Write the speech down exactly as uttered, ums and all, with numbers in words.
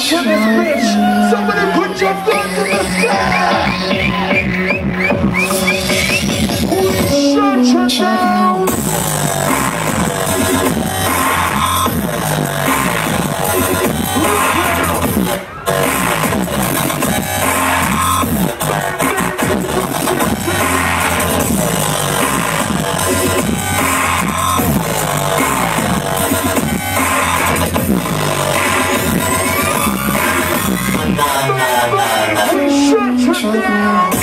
to this bitch. Somebody put your guns in the sky. We shut you down. We shut you down.